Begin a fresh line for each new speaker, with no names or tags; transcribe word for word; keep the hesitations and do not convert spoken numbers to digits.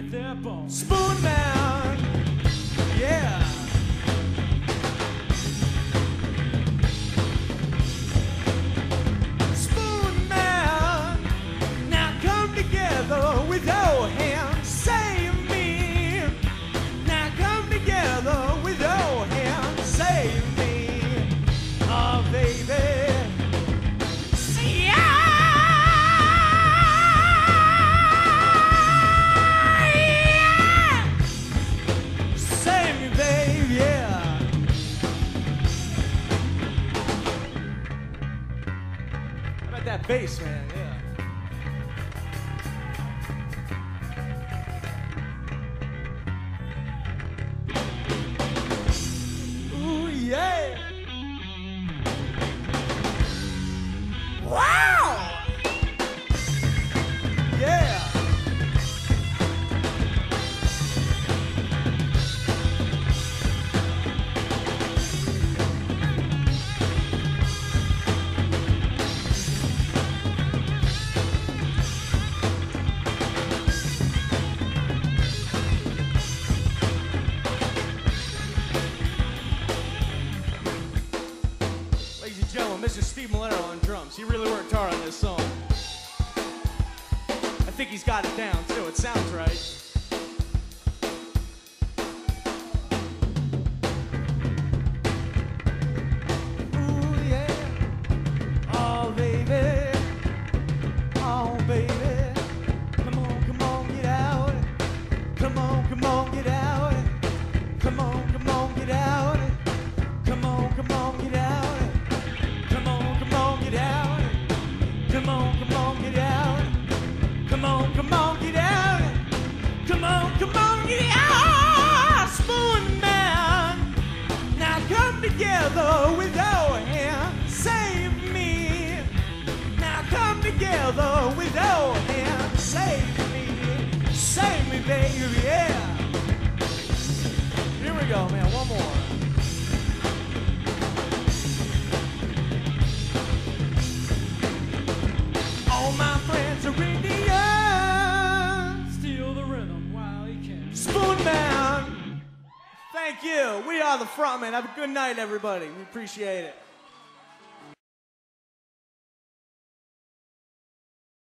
with their bones.
Spoon Man, yeah. Spoon Man, now come together with your hands, save me. Now come together with your hands, save me. Oh, baby. That bass, man, yeah. Ooh, yeah. Wow! Yeah. Mister Steve Malero on drums. He really worked hard on this song. I think he's got it down too. It sounds right. Ooh, yeah. Oh, baby. Oh, baby. Come on, come on, get out. Come on, come on, get out. Come on, come on, get out. Come on, come on, get out. Come on, come on, get out. Come on, come on, get out. Come on, come on, get out. Come on, come on, get out. Spoon Man, now come together with your hands, save me. Now come together with your hands, save me. Save me, baby, yeah. Here we go, man, one more. All my friends are Indians.
Steal the rhythm while he can.
Spoon Man, thank you. We are the Frontmen. Have a good night, everybody. We appreciate it.